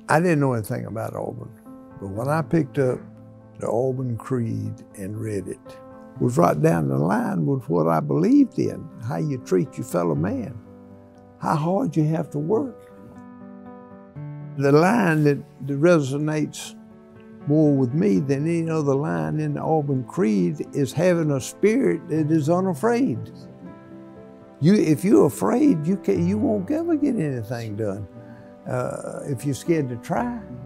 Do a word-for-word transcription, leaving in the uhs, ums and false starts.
I didn't know anything about Auburn, but when I picked up the Auburn Creed and read it, it was right down the line with what I believed in, how you treat your fellow man, how hard you have to work. The line that, that resonates more with me than any other line in the Auburn Creed is having a spirit that is unafraid. You, if you're afraid, you, can, you won't ever get anything done. Uh, if you're scared to try.